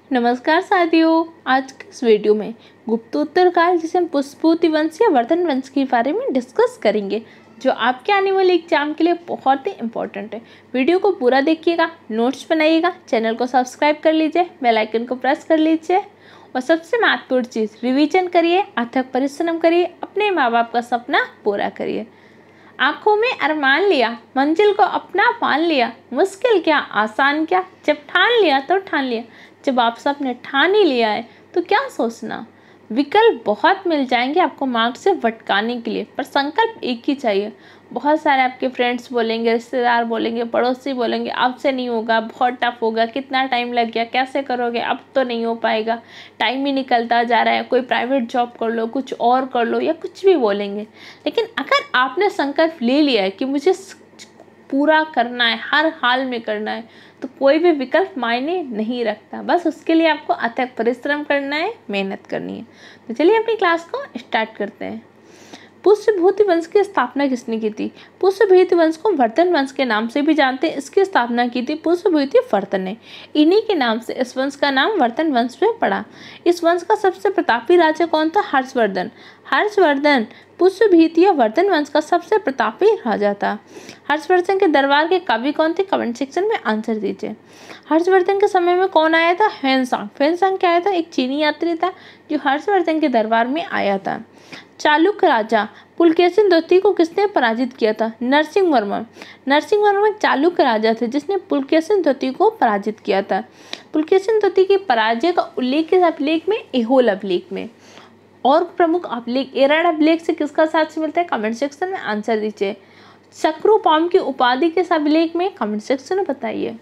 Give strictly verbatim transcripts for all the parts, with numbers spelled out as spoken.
नमस्कार साथियों, आज के इस वीडियो में गुप्तोत्तर काल जिसे हम पुष्पभूति वंश या वर्धन वंश के बारे में डिस्कस करेंगे, जो आपके आने वाले एग्जाम के लिए बहुत ही इम्पोर्टेंट है। वीडियो को पूरा देखिएगा, नोट्स बनाइएगा, चैनल को सब्सक्राइब कर लीजिए, बेल आइकन को प्रेस कर लीजिए और सबसे महत्वपूर्ण चीज़ रिवीजन करिए, अथक परिश्रम करिए, अपने माँ बाप का सपना पूरा करिए। आंखों में अरमान लिया, मंजिल को अपना मान लिया, मुश्किल क्या आसान क्या, जब ठान लिया तो ठान लिया। जब आप सबने ठान ही लिया है तो क्या सोचना। विकल्प बहुत मिल जाएंगे आपको मार्क्स से भटकाने के लिए, पर संकल्प एक ही चाहिए। बहुत सारे आपके फ्रेंड्स बोलेंगे, रिश्तेदार बोलेंगे, पड़ोसी बोलेंगे आपसे नहीं होगा, बहुत टफ होगा, कितना टाइम लग गया, कैसे करोगे, अब तो नहीं हो पाएगा, टाइम ही निकलता जा रहा है, कोई प्राइवेट जॉब कर लो, कुछ और कर लो, या कुछ भी बोलेंगे। लेकिन अगर आपने संकल्प ले लिया है कि मुझे पूरा करना है, हर हाल में करना है, तो कोई भी विकल्प मायने नहीं रखता। बस उसके लिए आपको अथक परिश्रम करना है, मेहनत करनी है। तो चलिए अपनी क्लास को स्टार्ट करते हैं। पुष्पभूति वंश की स्थापना किसने की थी? पुष्पभूति वंश को वर्धन वंश के नाम से भी जानते हैं। इसकी स्थापना की थी पुष्पभूति वर्धन ने। इन्हीं के नाम से इस वंश का नाम वर्धन वंश में पड़ा। इस वंश का सबसे प्रतापी राजा कौन था? हर्षवर्धन। हर्षवर्धन पुष्पभूति या वर्धन वंश का सबसे प्रतापी राजा था। हर्षवर्धन के दरबार के कवि कौन थे? कमेंट सेक्शन में आंसर दीजिए। हर्षवर्धन के समय में कौन आया था? ह्वेनसांग। ह्वेनसांग क्या आया था? एक चीनी यात्री था जो हर्षवर्धन के दरबार में आया था। चालुक्य राजा पुलकेशिन द्वितीय को किसने पराजित किया था? नरसिंह वर्मा। नरसिंह वर्मा एक चालुक्य राजा थे जिसने पुलकेशिन द्वितीय को पराजित किया था। पुलकेशिन द्वितीय की पराजय का उल्लेख किस अभिलेख में? ऐहोल अभिलेख में। और प्रमुख अभिलेख एराड अभिलेख से किसका साक्ष्य मिलता है? कमेंट सेक्शन में आंसर दीजिए। शक्रुपाम की उपाधि किस अभिलेख में? कमेंट सेक्शन में बताइए।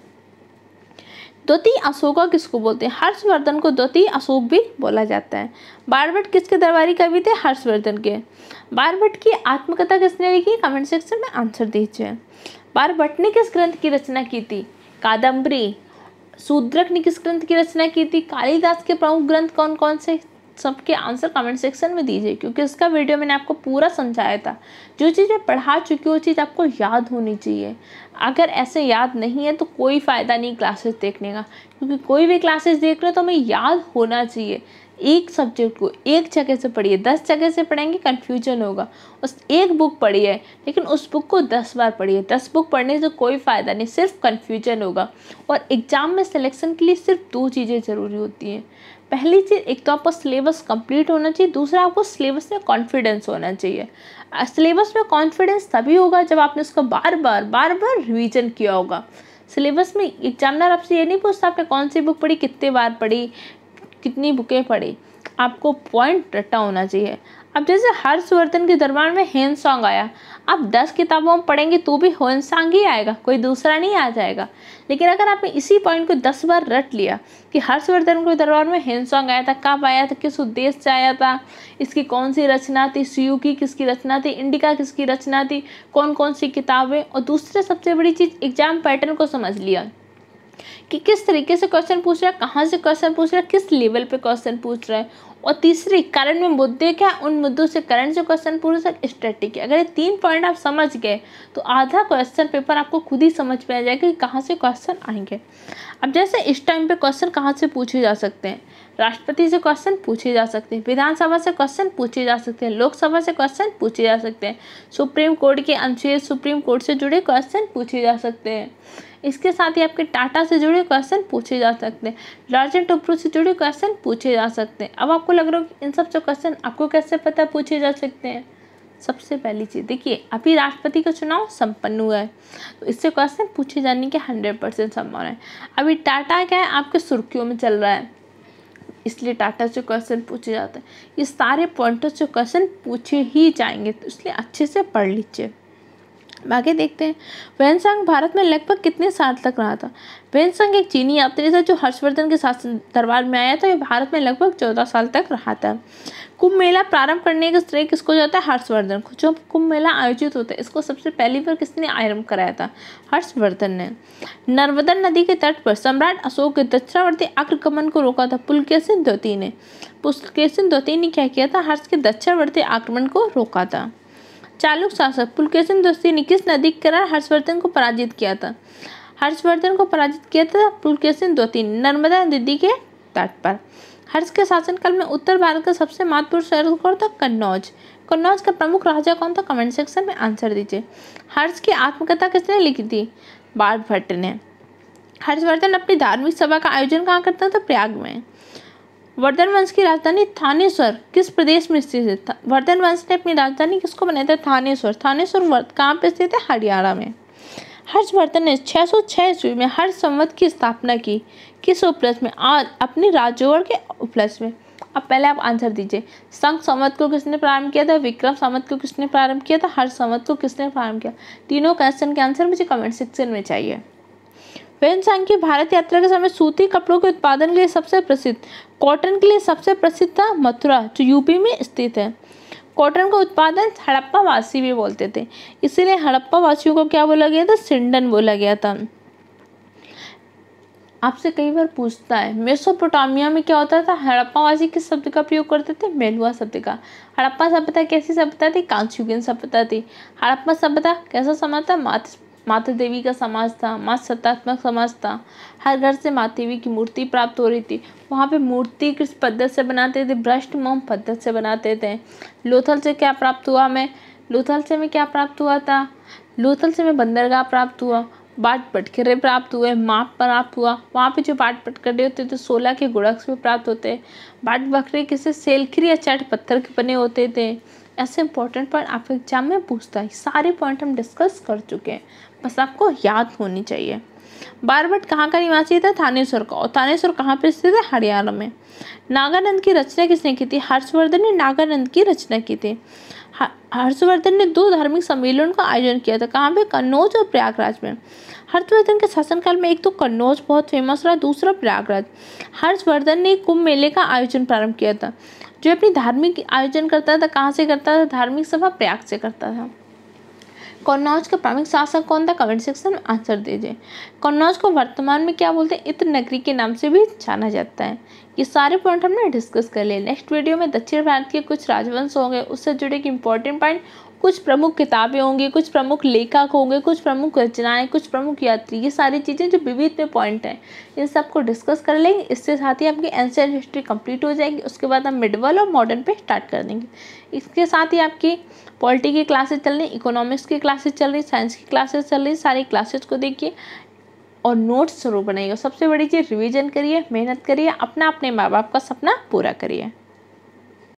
द्वितीय अशोका किसको बोलते हैं? हर्षवर्धन को द्वितीय अशोक भी बोला जाता है। बारबट किसके दरबारी कवि थे? हर्षवर्धन के। बारबट की आत्मकथा किसने लिखी? कमेंट सेक्शन में आंसर दीजिए। बारबट ने किस ग्रंथ की रचना की थी? कादम्बरी। शूद्रक ने किस ग्रंथ की रचना की थी? कालिदास के प्रमुख ग्रंथ कौन कौन से? सबके आंसर कमेंट सेक्शन में दीजिए, क्योंकि इसका वीडियो मैंने आपको पूरा समझाया था। जो चीज़ें पढ़ा चुकी वो चीज़ आपको याद होनी चाहिए। अगर ऐसे याद नहीं है तो कोई फ़ायदा नहीं क्लासेस देखने का, क्योंकि कोई भी क्लासेस देख रहे हो तो हमें याद होना चाहिए। एक सब्जेक्ट को एक जगह से पढ़िए, दस जगह से पढ़ेंगे कन्फ्यूजन होगा। उस एक बुक पढ़ी है लेकिन उस बुक को दस बार पढ़िए। दस बुक पढ़ने से कोई फ़ायदा नहीं, सिर्फ कन्फ्यूजन होगा। और एग्ज़ाम में सिलेक्शन के लिए सिर्फ दो चीज़ें ज़रूरी होती हैं। पहली चीज़, एक तो आपका सिलेबस कंप्लीट होना चाहिए, दूसरा आपको सिलेबस में कॉन्फिडेंस होना चाहिए। सिलेबस में कॉन्फिडेंस तभी होगा जब आपने उसको बार बार बार बार रिवीजन किया होगा। सिलेबस में एग्जामिनर आपसे ये नहीं पूछता आपने कौन सी बुक पढ़ी, कितने बार पढ़ी, कितनी बुकें पढ़ी। आपको पॉइंट रटा होना चाहिए। अब जैसे हर्षवर्धन के दरबार में ह्वेनसांग आया, अब दस किताबों में पढ़ेंगे तो भी ह्वेनसांग ही आएगा, कोई दूसरा नहीं आ जाएगा। लेकिन अगर आपने इसी पॉइंट को दस बार रट लिया कि हर्षवर्धन के दरबार में ह्वेनसांग आया था, कब आया था, किस उद्देश्य से आया था, इसकी कौन सी रचना थी, सुयुकी किसकी रचना थी, इंडिका किसकी रचना थी, कौन कौन सी किताबें, और दूसरे सबसे बड़ी चीज़ एग्जाम पैटर्न को समझ लिया कि किस तरीके से क्वेश्चन पूछ रहा है, कहाँ से क्वेश्चन पूछ रहा है, किस लेवल पे क्वेश्चन पूछ रहा है। और तीसरी, करंट में मुद्दे क्या, उन मुद्दों से करंट से क्वेश्चन पूछ सकते, स्ट्रेटेजी। अगर ये तीन पॉइंट आप समझ गए तो आधा क्वेश्चन पेपर आपको खुद ही समझ में आ जाएगा कि कहाँ से क्वेश्चन आएंगे। अब जैसे इस टाइम पे क्वेश्चन कहाँ से पूछे जा सकते हैं? राष्ट्रपति से क्वेश्चन पूछे जा सकते हैं, विधानसभा से क्वेश्चन पूछे जा सकते हैं, लोकसभा से क्वेश्चन पूछे जा सकते हैं, सुप्रीम कोर्ट के अनुच्छेद, सुप्रीम कोर्ट से जुड़े क्वेश्चन पूछे जा सकते हैं। इसके साथ ही आपके टाटा से जुड़े क्वेश्चन पूछे जा सकते हैं, लार्जन टोब्रो से जुड़े क्वेश्चन पूछे जा सकते हैं। अब आपको लग रहा हो कि इन सब जो क्वेश्चन आपको कैसे पता पूछे जा सकते हैं? सबसे पहली चीज़ देखिए, अभी राष्ट्रपति का चुनाव संपन्न हुआ है तो इससे क्वेश्चन पूछे जाने की हंड्रेड परसेंट संभावना है। अभी टाटा क्या है, आपके सुर्खियों में चल रहा है, इसलिए टाटा से क्वेश्चन पूछे जाते हैं। ये सारे पॉइंटर्स से क्वेश्चन पूछे ही जाएंगे, तो इसलिए अच्छे से पढ़ लीजिए। आगे देखते हैं, ह्वेनसांग भारत में लगभग कितने साल तक रहा था? ह्वेनसांग एक चीनी यात्री था जो हर्षवर्धन के शासन दरबार में आया था। ये भारत में लगभग चौदह साल तक रहा था। कुंभ मेला प्रारंभ करने का श्रेय किसको जाता है? हर्षवर्धन को। जो कुंभ मेला आयोजित होता है इसको सबसे पहली बार किसने आरंभ कराया था? हर्षवर्धन ने। नर्मदा नदी के तट पर सम्राट अशोक के दक्षिणावर्ती आक्रमण को रोका था पुलकेशिन द्वितीय ने। पुलकेशिन द्वितीय ने क्या किया था? हर्ष के दक्षिणावर्ती आक्रमण को रोका था। चालुक्य शासक पुलकेशिन द्वितीय ने किस नदी के किनारे हर्षवर्धन को पराजित किया था? हर्षवर्धन को पराजित किया था पुलकेशिन द्वितीय ने नर्मदा नदी के तट पर। हर्ष के शासनकाल में उत्तर भारत का सबसे महत्वपूर्ण शहर कौन था? कन्नौज। कन्नौज का प्रमुख राजा कौन था? कमेंट सेक्शन में आंसर दीजिए। हर्ष की आत्मकथा किसने लिखी थी? बाणभट्ट ने। हर्षवर्धन अपनी धार्मिक सभा का आयोजन कहाँ करता था? प्रयाग में। वर्धन वंश की राजधानी थानेश्वर किस प्रदेश में स्थित है? वर्धन वंश ने अपनी राजधानी किसको बनाया था? थानेश्वर। थानेश्वर कहाँ पे स्थित है? हरियाणा में। हर्षवर्धन ने छह सौ छह ईस्वी में हर्ष संवत की स्थापना की। किस उपलक्ष्य में? आज अपनी राजौड़ के उपलक्ष्य में। अब पहले आप आंसर दीजिए। संघ संवत को किसने प्रारंभ किया था? विक्रम संवत को किसने प्रारंभ किया था? हर्ष संवत को किसने प्रारंभ किया? तीनों क्वेश्चन के आंसर मुझे कमेंट सेक्शन में चाहिए। वेन की भारत यात्रा के समय सूती कपड़ों के उत्पादन के लिए सबसे प्रसिद्ध, कॉटन के लिए सबसे प्रसिद्ध था मथुरा, जो यूपी में स्थित है। कॉटन का उत्पादन हड़प्पा वासी भी बोलते थे, इसीलिए हड़प्पा वासियों को क्या बोला गया था? सिंडन बोला गया था। आपसे कई बार पूछता है मेसोपोटामिया में क्या होता था? हड़प्पा वासी किस शब्द का प्रयोग करते थे? मेलुआ शब्द का। हड़प्पा सभ्यता कैसी सभ्यता थी? कांस्ययुगीन सभ्यता थी। हड़प्पा सभ्यता कैसा समाज था? मात माता देवी का समाज था, मात सत्तात्मक समाज था। हर घर से माता देवी की मूर्ति प्राप्त हो रही थी। वहाँ पे मूर्ति किस पद्धति से बनाते थे? भ्रष्ट मोम पद्धति से बनाते थे। लोथल से क्या प्राप्त हुआ? हमें लोथल से में क्या प्राप्त हुआ था? लोथल से में बंदरगाह प्राप्त हुआ, बाट पटखरे प्राप्त हुए, माप प्राप्त हुआ। वहाँ पे जो बाट पटखरे होते थे सोलह के गुड़क में प्राप्त होते। बाट बकरे किसी सेलखरी या चट पत्थर के बने होते थे। ऐसे इंपॉर्टेंट पॉइंट आपके एग्जाम में पूछता है। सारे पॉइंट हम डिस्कस कर चुके हैं, बस आपको याद होनी चाहिए। बाणभट्ट कहाँ का निवासी था? थानेश्वर का। और थानेश्वर कहाँ पे स्थित है? हरियाणा में। नागानंद की रचना किसने की थी? हर्षवर्धन ने नागानंद की रचना की थी। हर्षवर्धन ने दो धार्मिक सम्मेलनों का आयोजन किया था। कहाँ पे? कन्नौज और प्रयागराज में। हर्षवर्धन के शासनकाल में एक तो कन्नौज बहुत फेमस रहा, दूसरा प्रयागराज। हर्षवर्धन ने कुंभ मेले का आयोजन प्रारंभ किया था। जो अपनी धार्मिक आयोजन करता था, कहाँ से करता था? धार्मिक सभा प्रयाग से करता था। कन्नौज का प्रमुख शासक कौन था? कमेंट सेक्शन में आंसर दीजिए। कन्नौज को वर्तमान में क्या बोलते हैं? इत्र नगरी के नाम से भी जाना जाता है। ये सारे पॉइंट हमने डिस्कस कर लिए। नेक्स्ट वीडियो में दक्षिण भारत के कुछ राजवंश होंगे, उससे जुड़े एक इंपॉर्टेंट पॉइंट, कुछ प्रमुख किताबें होंगी, कुछ प्रमुख लेखक होंगे, कुछ प्रमुख रचनाएं, कुछ प्रमुख यात्री, ये सारी चीज़ें जो विविध में पॉइंट हैं, इन सबको डिस्कस कर लेंगे। इससे साथ ही आपकी एंशिएंट हिस्ट्री कंप्लीट हो जाएगी। उसके बाद हम मिडवल और मॉडर्न पे स्टार्ट कर देंगे। इसके साथ ही आपकी पॉलिटी की क्लासेस चल रही, इकोनॉमिक्स की क्लासेस चल रही, साइंस की क्लासेस चल रही। सारी क्लासेस को देखिए और नोट्स जरूर बनाइए। सबसे बड़ी चीज़ रिवीजन करिए, मेहनत करिए, अपना अपने माँ बाप का सपना पूरा करिए।